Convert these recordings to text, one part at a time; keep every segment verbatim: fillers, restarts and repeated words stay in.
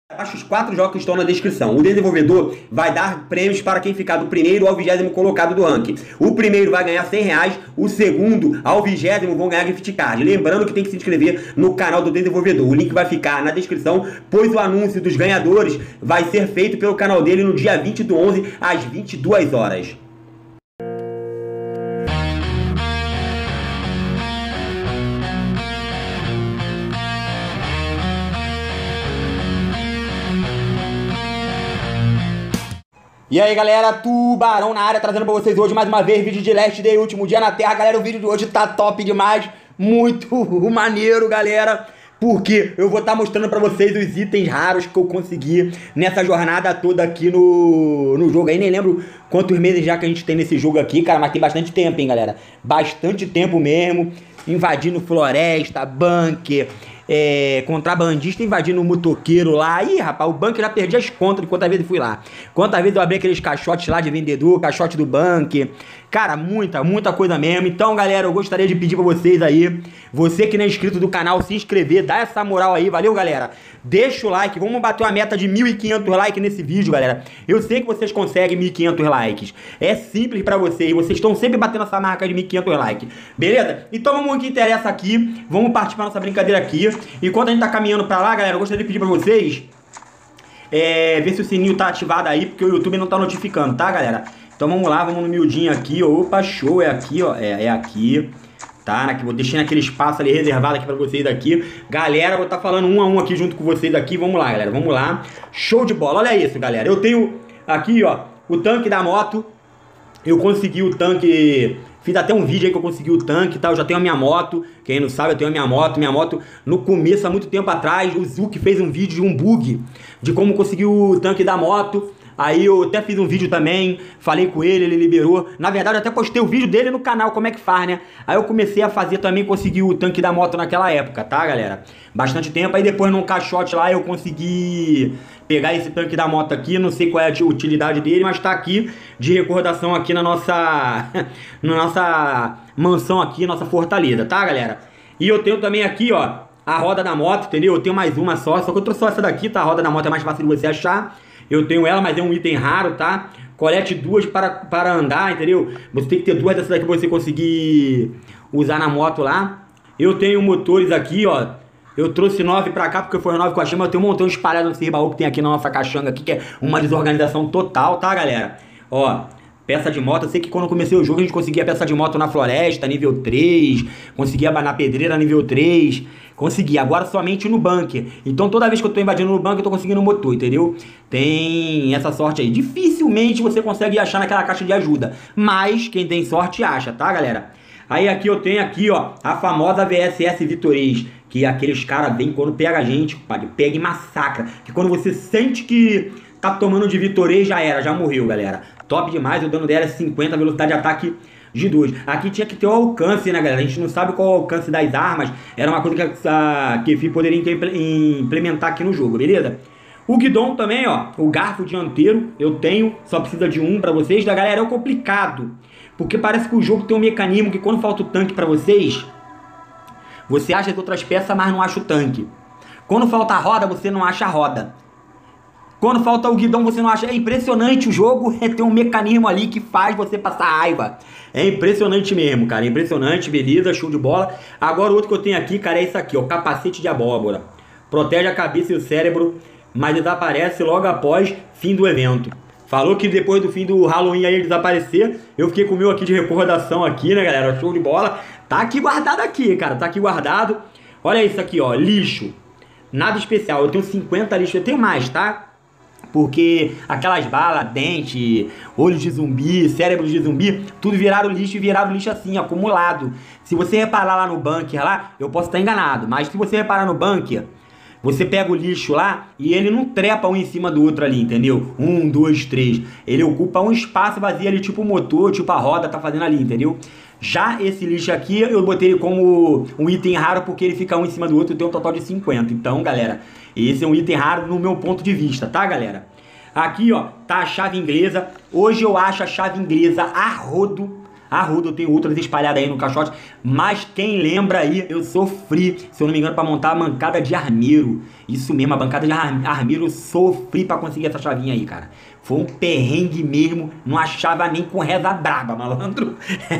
Baixe os quatro jogos que estão na descrição. O desenvolvedor vai dar prêmios para quem ficar do primeiro ao vigésimo colocado do ranking. O primeiro vai ganhar cem reais, o segundo ao vigésimo vão ganhar gift card. Lembrando que tem que se inscrever no canal do desenvolvedor. O link vai ficar na descrição, pois o anúncio dos ganhadores vai ser feito pelo canal dele no dia vinte do onze, às vinte e duas horas. E aí galera, Tubarão na área, trazendo pra vocês hoje mais uma vez vídeo de Last Day, último dia na Terra. Galera, o vídeo de hoje tá top demais, muito maneiro, galera, porque eu vou estar tá mostrando pra vocês os itens raros que eu consegui nessa jornada toda aqui no, no jogo. Aí nem lembro quantos meses já que a gente tem nesse jogo aqui, cara, mas tem bastante tempo, hein, galera. Bastante tempo mesmo, invadindo floresta, bunker... É, contrabandista invadindo um motoqueiro lá. Ih, rapaz, o bunker já perdi as contas de quantas vezes fui lá. Quantas vezes eu abri aqueles caixotes lá de vendedor, caixote do bunker. Cara, muita, muita coisa mesmo. Então, galera, eu gostaria de pedir pra vocês aí, você que não é inscrito do canal, se inscrever, dá essa moral aí, valeu, galera? Deixa o like, vamos bater uma meta de mil e quinhentos likes nesse vídeo, galera. Eu sei que vocês conseguem mil e quinhentos likes. É simples pra vocês, vocês estão sempre batendo essa marca de mil e quinhentos likes. Beleza? Então vamos ao que interessa aqui, vamos partir pra nossa brincadeira aqui. Enquanto a gente tá caminhando pra lá, galera, eu gostaria de pedir pra vocês é, ver se o sininho tá ativado aí, porque o YouTube não tá notificando, tá, galera? Então vamos lá, vamos no miudinho aqui. Opa, show, é aqui, ó, é, é aqui. Tá, aqui, vou deixar naquele espaço ali reservado aqui pra vocês aqui. Galera, vou estar tá falando um a um aqui junto com vocês aqui. Vamos lá, galera, vamos lá. Show de bola, olha isso, galera. Eu tenho aqui, ó, o tanque da moto. Eu consegui o tanque... Fiz até um vídeo aí que eu consegui o tanque, tá? Eu já tenho a minha moto. Quem não sabe, eu tenho a minha moto. Minha moto, no começo, há muito tempo atrás, o Zuki fez um vídeo de um bug de como conseguir o tanque da moto. Aí eu até fiz um vídeo também, falei com ele, ele liberou. Na verdade, eu até postei o vídeo dele no canal, como é que faz, né? Aí eu comecei a fazer também, consegui o tanque da moto naquela época, tá, galera? Bastante tempo. Aí depois, num caixote lá, eu consegui pegar esse tanque da moto aqui. Não sei qual é a utilidade dele, mas tá aqui de recordação aqui na nossa, na nossa mansão aqui, nossa fortaleza, tá, galera? E eu tenho também aqui, ó, a roda da moto, entendeu? Eu tenho mais uma só, só que eu trouxe só essa daqui, tá? A roda da moto é mais fácil de você achar. Eu tenho ela, mas é um item raro, tá? Colete duas para, para andar, entendeu? Você tem que ter duas dessas daqui pra você conseguir usar na moto lá. Eu tenho motores aqui, ó. Eu trouxe nove pra cá, porque foi nove que eu achei, mas eu tenho um montão espalhado nesse baú que tem aqui na nossa caixanga aqui, que é uma desorganização total, tá, galera? Ó, peça de moto. Eu sei que quando eu comecei o jogo a gente conseguia peça de moto na floresta, nível três. Conseguia na pedreira, nível três. Consegui, agora somente no bunker. Então toda vez que eu tô invadindo no bunker eu tô conseguindo o motor, entendeu? Tem essa sorte aí. Dificilmente você consegue achar naquela caixa de ajuda, mas quem tem sorte acha, tá, galera? Aí aqui eu tenho aqui, ó, a famosa V S S Vitorês, que aqueles caras vêm quando pega a gente, padre, pega e massacra. Que quando você sente que tá tomando de Vitorês, já era, já morreu, galera. Top demais, o dano dela é cinquenta, velocidade de ataque de dois. Aqui tinha que ter o alcance, né, galera? A gente não sabe qual é o alcance das armas. Era uma coisa que a Kefi poderia implementar aqui no jogo, beleza? O guidão também, ó, o garfo dianteiro, eu tenho, só precisa de um pra vocês. Da galera, é complicado, porque parece que o jogo tem um mecanismo que quando falta o tanque pra vocês, você acha as outras peças, mas não acha o tanque. Quando falta a roda, você não acha a roda. Quando falta o guidão, você não acha. É impressionante o jogo, é ter um mecanismo ali que faz você passar raiva. É impressionante mesmo, cara, é impressionante, beleza, show de bola. Agora o outro que eu tenho aqui, cara, é isso aqui, ó, capacete de abóbora. Protege a cabeça e o cérebro, mas desaparece logo após fim do evento. Falou que depois do fim do Halloween aí ele desaparecer. Eu fiquei com o meu aqui de recordação aqui, né, galera, show de bola. Tá aqui guardado aqui, cara, tá aqui guardado. Olha isso aqui, ó, lixo. Nada especial, eu tenho cinquenta lixos, eu tenho mais, tá? Porque aquelas balas, dente, olho de zumbi, cérebro de zumbi, tudo viraram lixo e viraram lixo assim, acumulado. Se você reparar lá no bunker lá, eu posso estar enganado, mas se você reparar no bunker, você pega o lixo lá e ele não trepa um em cima do outro ali, entendeu? Um, dois, três. Ele ocupa um espaço vazio ali, tipo o motor, tipo a roda tá fazendo ali, entendeu? Já esse lixo aqui, eu botei ele como um item raro porque ele fica um em cima do outro e tem um total de cinquenta. Então, galera, esse é um item raro no meu ponto de vista, tá, galera? Aqui, ó, tá a chave inglesa. Hoje eu acho a chave inglesa a rodo, Arruda, eu tenho outras espalhadas aí no caixote. Mas quem lembra aí, eu sofri, se eu não me engano, pra montar a mancada de armeiro. Isso mesmo, a bancada de armeiro, eu sofri pra conseguir essa chavinha aí, cara. Foi um perrengue mesmo, não achava nem com reza braba, malandro.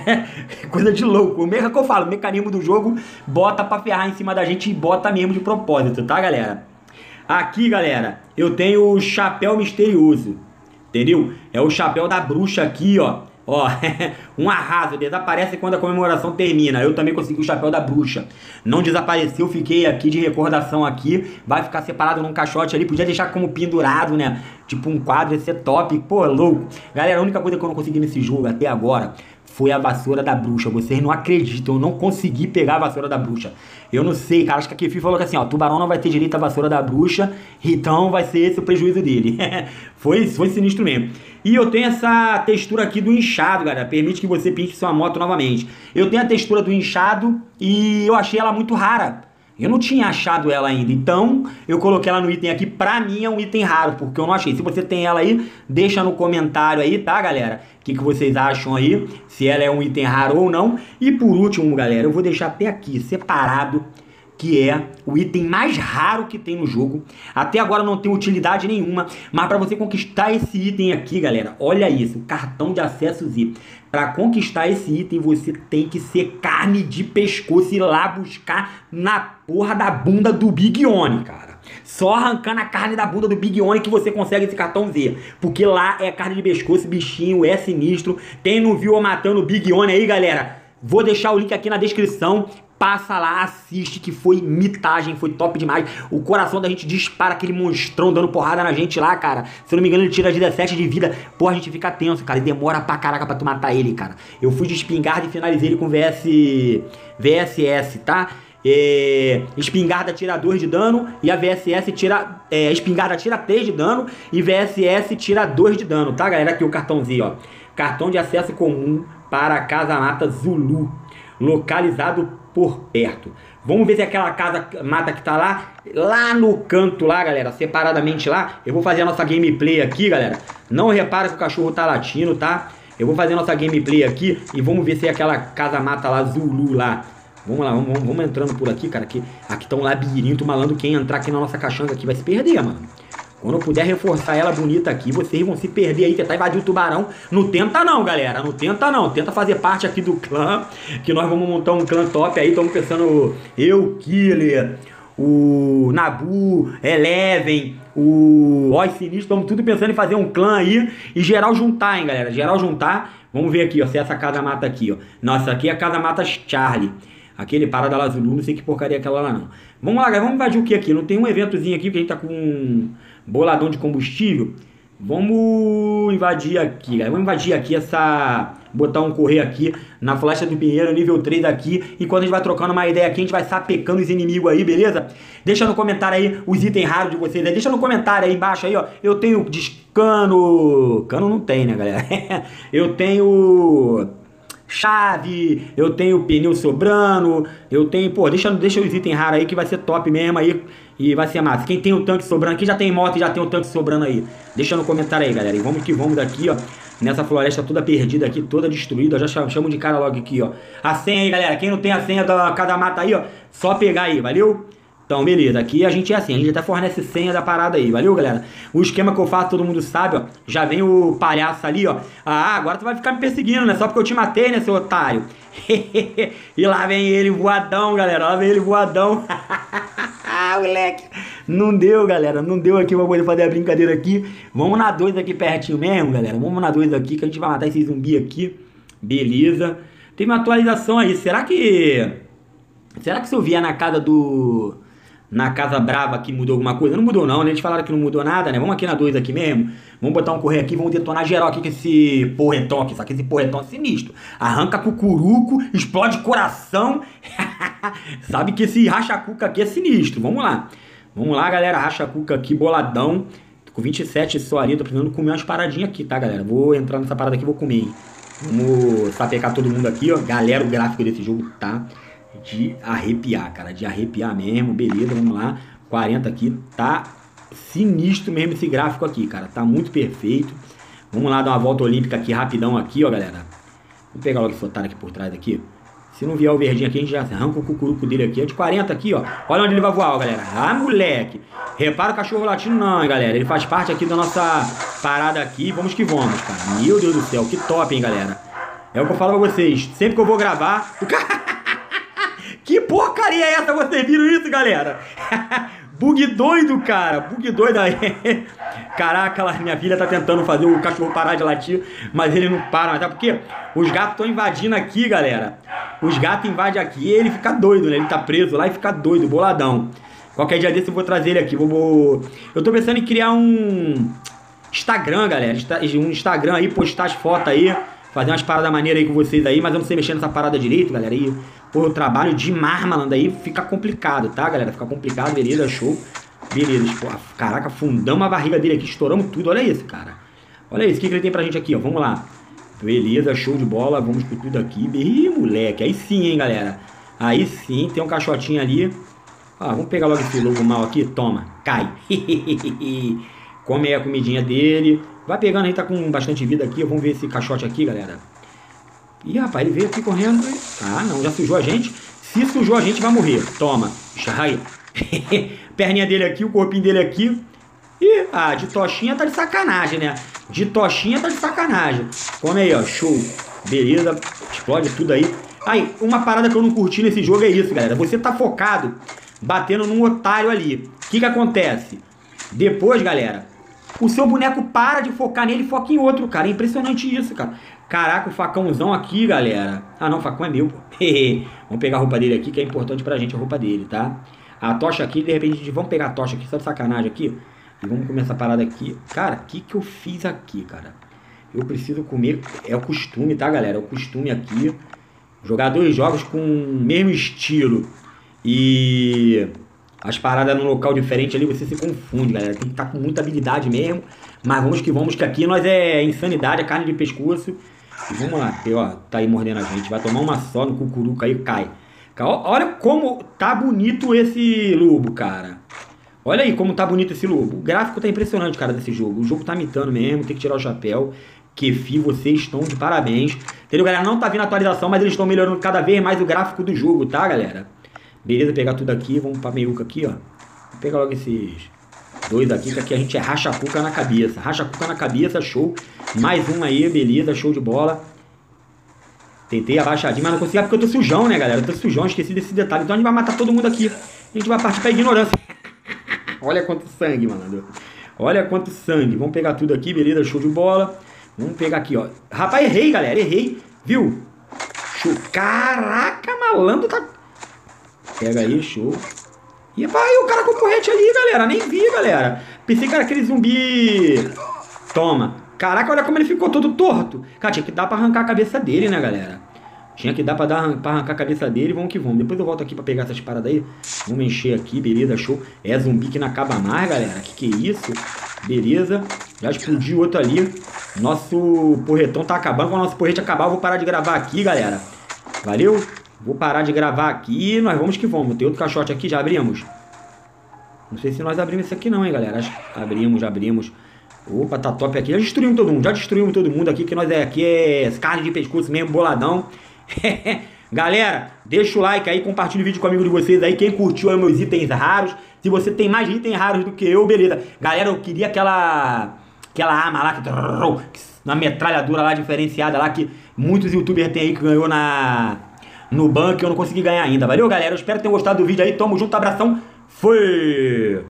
Coisa de louco. O mesmo que eu falo, o mecanismo do jogo bota pra ferrar em cima da gente e bota mesmo de propósito, tá, galera? Aqui, galera, eu tenho o chapéu misterioso, entendeu? É o chapéu da bruxa aqui, ó. Ó, um arraso, desaparece quando a comemoração termina. Eu também consegui o chapéu da bruxa. Não desapareceu, fiquei aqui de recordação aqui. Vai ficar separado num caixote ali. Podia deixar como pendurado, né? Tipo um quadro, ia ser top. Pô, louco. Galera, a única coisa que eu não consegui nesse jogo até agora foi a vassoura da bruxa. Vocês não acreditam, eu não consegui pegar a vassoura da bruxa. Eu não sei, cara, acho que a Kefi falou que assim, ó, Tubarão não vai ter direito à vassoura da bruxa, então vai ser esse o prejuízo dele. foi, foi sinistro mesmo. E eu tenho essa textura aqui do inchado, galera, permite que você pinte sua moto novamente. Eu tenho a textura do inchado e eu achei ela muito rara. Eu não tinha achado ela ainda, então eu coloquei ela no item aqui. Pra mim é um item raro, porque eu não achei. Se você tem ela aí, deixa no comentário aí, tá, galera? O que, que vocês acham aí, se ela é um item raro ou não. E por último, galera, eu vou deixar até aqui separado, que é o item mais raro que tem no jogo. Até agora não tem utilidade nenhuma, mas para você conquistar esse item aqui, galera, olha isso, cartão de acesso Z. Para conquistar esse item, você tem que ser carne de pescoço e ir lá buscar na porra da bunda do Big Oni, cara. Só arrancando a carne da bunda do Big Oni que você consegue esse cartão Z. Porque lá é carne de pescoço, bichinho, é sinistro. Quem não viu eu matando o Big Oni aí, galera, vou deixar o link aqui na descrição. Passa lá, assiste, que foi mitagem, foi top demais. O coração da gente dispara, aquele monstrão dando porrada na gente lá, cara. Se eu não me engano, ele tira dezessete de vida. Pô, a gente fica tenso, cara, e demora pra caraca pra tu matar ele, cara. Eu fui de espingarda e finalizei ele com V S... V S S, tá? É... Espingarda tira dois de dano e a V S S tira... É... Espingarda tira três de dano e V S S tira dois de dano, tá, galera? Aqui o cartãozinho, ó. Cartão de acesso comum para a Casa Mata Zulu, localizado por perto. Vamos ver se aquela casa mata que tá lá, lá no canto lá, galera, separadamente lá. Eu vou fazer a nossa gameplay aqui, galera. Não repara que o cachorro tá latindo, tá? Eu vou fazer a nossa gameplay aqui e vamos ver se é aquela casa mata lá, Zulu lá. Vamos lá, vamos, vamos entrando por aqui, cara. Aqui, aqui tá um labirinto, malandro. Quem entrar aqui na nossa caixanga aqui vai se perder, mano. Quando eu puder reforçar ela bonita aqui, vocês vão se perder aí, tentar invadir o tubarão. Não tenta não, galera, não tenta não. Tenta fazer parte aqui do clã, que nós vamos montar um clã top aí. Estamos pensando eu, Killer, o Nabu, Eleven, o Oi Sinistro. Estamos tudo pensando em fazer um clã aí e geral juntar, hein, galera. Geral juntar. Vamos ver aqui, ó, se é essa casa mata aqui, ó. Nossa, aqui é a casa mata Charlie. Aquele Parada Lazulu, não sei que porcaria é aquela lá não. Vamos lá, galera, vamos invadir o que aqui? Não tem um eventozinho aqui, porque a gente tá com um boladão de combustível. Vamos invadir aqui, galera. Vamos invadir aqui essa... Botar um correr aqui na flecha do Pinheiro, nível três aqui. E quando a gente vai trocando uma ideia aqui, a gente vai sapecando os inimigos aí, beleza? Deixa no comentário aí os itens raros de vocês aí. Deixa no comentário aí embaixo aí, ó. Eu tenho descano... Cano não tem, né, galera? Eu tenho... chave, eu tenho pneu sobrando, eu tenho, pô, deixa, deixa os itens raros aí que vai ser top mesmo aí e vai ser massa. Quem tem o tanque sobrando aqui, já tem moto e já tem o tanque sobrando aí, deixa no comentário aí, galera, e vamos que vamos daqui, ó, nessa floresta toda perdida aqui, toda destruída, já chamo, chamo de cara logo aqui, ó, a senha aí, galera, quem não tem a senha da cada mata aí, ó, só pegar aí, valeu? Então, beleza, aqui a gente é assim, a gente até fornece senha da parada aí, valeu, galera? O esquema que eu faço, todo mundo sabe, ó, já vem o palhaço ali, ó. Ah, agora tu vai ficar me perseguindo, né? Só porque eu te matei, né, seu otário? E lá vem ele voadão, galera, lá vem ele voadão. Moleque, não deu, galera, não deu aqui pra poder fazer a brincadeira aqui. Vamos na dois aqui pertinho mesmo, galera, vamos na dois aqui que a gente vai matar esse zumbi aqui. Beleza. Teve uma atualização aí, será que... Será que se eu vier na casa do... Na Casa Brava aqui mudou alguma coisa? Não mudou não, né? Eles falaram que não mudou nada, né? Vamos aqui na dois aqui mesmo. Vamos botar um correio aqui, vamos detonar geral aqui com esse porretão aqui. Só que esse porretão é sinistro. Arranca cucuruco, explode coração. Sabe que esse racha-cuca aqui é sinistro. Vamos lá. Vamos lá, galera. Racha-cuca aqui, boladão. Tô com vinte e sete só ali. Tô precisando comer umas paradinhas aqui, tá, galera? Vou entrar nessa parada aqui e vou comer, hein? Vamos sapecar todo mundo aqui, ó. Galera, o gráfico desse jogo tá... de arrepiar, cara, de arrepiar mesmo, beleza, vamos lá, quarenta aqui, tá sinistro mesmo esse gráfico aqui, cara, tá muito perfeito. Vamos lá dar uma volta olímpica aqui rapidão aqui, ó, galera. Vou pegar logo esse otário aqui por trás aqui. Se não vier o verdinho aqui, a gente já arranca o cucuruco dele aqui. É de quarenta aqui, ó. Olha onde ele vai voar, ó, galera. Ah, moleque. Repara o cachorro latino não, hein, galera. Ele faz parte aqui da nossa parada aqui. Vamos que vamos, cara. Meu Deus do céu, que top, hein, galera. É o que eu falo pra vocês. Sempre que eu vou gravar... O cara... Que porcaria é essa? Vocês viram isso, galera? Bug doido, cara. Bug doido aí. Caraca, minha filha tá tentando fazer o cachorro parar de latir, mas ele não para. Até porque os gatos estão invadindo aqui, galera. Os gatos invadem aqui e ele fica doido, né? Ele tá preso lá e fica doido, boladão. Qualquer dia desse eu vou trazer ele aqui. Vou, vou... Eu tô pensando em criar um Instagram, galera. Um Instagram aí, postar as fotos aí. Fazer umas paradas maneiras aí com vocês aí. Mas eu não sei mexer nessa parada direito, galera. E, pô, eu trabalho demais, malandro. Aí fica complicado, tá, galera? Fica complicado, beleza, show. Beleza, pô, caraca, fundamos a barriga dele aqui, estouramos tudo, olha isso, cara. Olha isso, o que, que ele tem pra gente aqui, ó, vamos lá. Beleza, show de bola, vamos por tudo aqui. Ih, moleque, aí sim, hein, galera. Aí sim, tem um caixotinho ali. Ó, vamos pegar logo esse lobo mal aqui, toma, cai. Come aí a comidinha dele. Vai pegando aí, tá com bastante vida aqui, vamos ver esse caixote aqui, galera. Ih, rapaz, ele veio aqui correndo. Ah, não, já sujou a gente. Se sujou a gente, vai morrer, toma. Aí. Perninha dele aqui, o corpinho dele aqui. E, ah, de tochinha tá de sacanagem, né? De tochinha tá de sacanagem. Come aí, ó, show. Beleza, explode tudo aí. Aí, uma parada que eu não curti nesse jogo é isso, galera. Você tá focado, batendo num otário ali. O que que acontece? Depois, galera, o seu boneco para de focar nele e foca em outro, cara. É impressionante isso, cara. Caraca, o facãozão aqui, galera. Ah, não, o facão é meu, pô. Vamos pegar a roupa dele aqui, que é importante pra gente a roupa dele, tá? A tocha aqui, de repente, vamos pegar a tocha aqui, só de sacanagem aqui. E vamos começar a parada aqui. Cara, o que que eu fiz aqui, cara? Eu preciso comer, é o costume, tá, galera? É o costume aqui. Jogar dois jogos com o mesmo estilo. E as paradas num local diferente ali, você se confunde, galera. Tem que estar com muita habilidade mesmo. Mas vamos que vamos, que aqui nós é insanidade, é carne de pescoço. E vamos lá, porque, ó, tá aí mordendo a gente. Vai tomar uma só no cucuruco aí, cai. Olha como tá bonito esse lobo, cara. Olha aí como tá bonito esse lobo. O gráfico tá impressionante, cara, desse jogo. O jogo tá mitando mesmo, tem que tirar o chapéu. Kefi, vocês estão de parabéns. Entendeu, galera? Não tá vindo atualização, mas eles estão melhorando cada vez mais o gráfico do jogo, tá, galera? Beleza, pegar tudo aqui. Vamos pra meiuca aqui, ó. Vou pegar logo esses dois aqui, que aqui a gente é racha-cuca na cabeça. Racha-cuca na cabeça, show. Mais um aí, beleza, show de bola. Tentei abaixadinho, mas não consegui porque eu tô sujão, né, galera? Eu tô sujão, esqueci desse detalhe. Então a gente vai matar todo mundo aqui. A gente vai partir pra ignorância. Olha quanto sangue, mano. Olha quanto sangue. Vamos pegar tudo aqui, beleza? Show de bola. Vamos pegar aqui, ó. Rapaz, errei, galera. Errei. Viu? Show. Caraca, malandro tá... Pega aí, show. E pai, o cara com o porrete ali, galera. Nem vi, galera. Pensei que era aquele zumbi... Toma. Caraca, olha como ele ficou todo torto. Cara, tinha que dar pra arrancar a cabeça dele, né, galera? Tinha que dar pra, dar, pra arrancar a cabeça dele. Vamos que vamos. Depois eu volto aqui pra pegar essas paradas aí. Vamos encher aqui, beleza, show. É zumbi que não acaba mais, galera. Que que é isso? Beleza. Já explodiu outro ali. Nosso porretão tá acabando. Quando o nosso porrete acabar, eu vou parar de gravar aqui, galera. Valeu? Vou parar de gravar aqui. Nós vamos que vamos. Tem outro caixote aqui, já abrimos. Não sei se nós abrimos esse aqui não, hein, galera. Acho que abrimos, já abrimos. Opa, tá top aqui. Já destruímos todo mundo. Já destruímos todo mundo aqui. Que nós é aqui é carne de pescoço mesmo, boladão. Galera, deixa o like aí. Compartilha o vídeo com o amigo de vocês aí. Quem curtiu aí meus itens raros. Se você tem mais itens raros do que eu, beleza. Galera, eu queria aquela... Aquela arma lá. Que, uma metralhadora lá diferenciada lá. Que muitos youtubers tem aí que ganhou na... No banco. Eu não consegui ganhar ainda. Valeu, galera? Eu espero que tenham gostado do vídeo aí. Tamo junto, abração. Foi!